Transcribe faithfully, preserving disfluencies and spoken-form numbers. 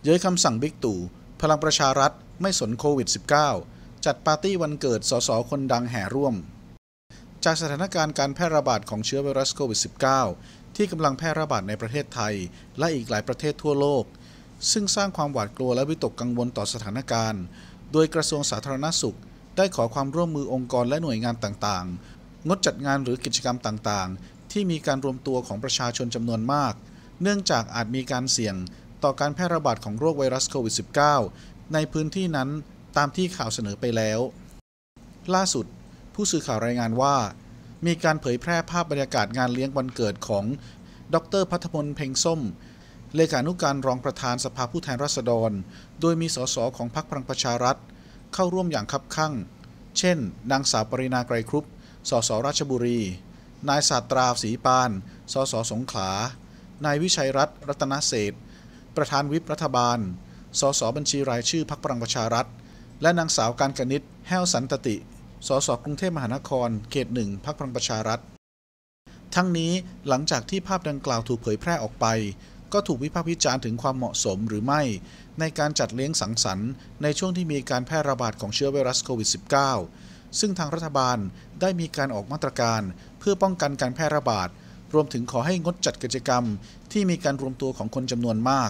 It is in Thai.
เย้ยคำสั่งบิ๊กตู่พลังประชารัฐไม่สนโควิด สิบเก้า จัดปาร์ตี้วันเกิดสสคนดังแห่ร่วมจากสถานการณ์การแพร่ระบาดของเชื้อไวรัสโควิด สิบเก้า ที่กำลังแพร่ระบาดในประเทศไทยและอีกหลายประเทศทั่วโลกซึ่งสร้างความหวาดกลัวและวิตกกังวลต่อสถานการณ์โดยกระทรวงสาธารณสุขได้ขอความร่วมมือองค์กรและหน่วยงานต่างๆงดจัดงานหรือกิจกรรมต่างๆที่มีการรวมตัวของประชาชนจำนวนมากเนื่องจากอาจมีการเสี่ยงต่อการแพร่ระบาดของโรคไวรัสโควิด สิบเก้า ในพื้นที่นั้นตามที่ข่าวเสนอไปแล้วล่าสุดผู้สื่อข่าวรายงานว่ามีการเผยแพร่ภาพบรรยากาศงานเลี้ยงวันเกิดของดร.ภัทรพล เพ็งส้มเลขานุการรองประธานสภาผู้แทนราษฎรโดยมีสสของพรรคพลังประชารัฐเข้าร่วมอย่างคับคั่งเช่นนางสาวปรินาไกรครุปสสราชบุรีนายศาสตราศรีปานสสสงขลานายวิชัยรัตน์รัตนเศรษฐ์ประธานวิปรัฐบาลสสบัญชีรายชื่อพรรคพลังประชารัฐและนางสาวกาญกนิษฐ์แห้วสันตติสสกรุงเทพมหานครเขตหนึ่งพรรคพลังประชารัฐทั้งนี้หลังจากที่ภาพดังกล่าวถูกเผยแพร่ออกไปก็ถูกวิพากษ์วิจารณ์ถึงความเหมาะสมหรือไม่ในการจัดเลี้ยงสังสรรค์ในช่วงที่มีการแพร่ระบาดของเชื้อไวรัสโควิด สิบเก้า ซึ่งทางรัฐบาลได้มีการออกมาตรการเพื่อป้องกันการแพร่ระบาดรวมถึงขอให้งดจัดกิจกรรมที่มีการรวมตัวของคนจำนวนมาก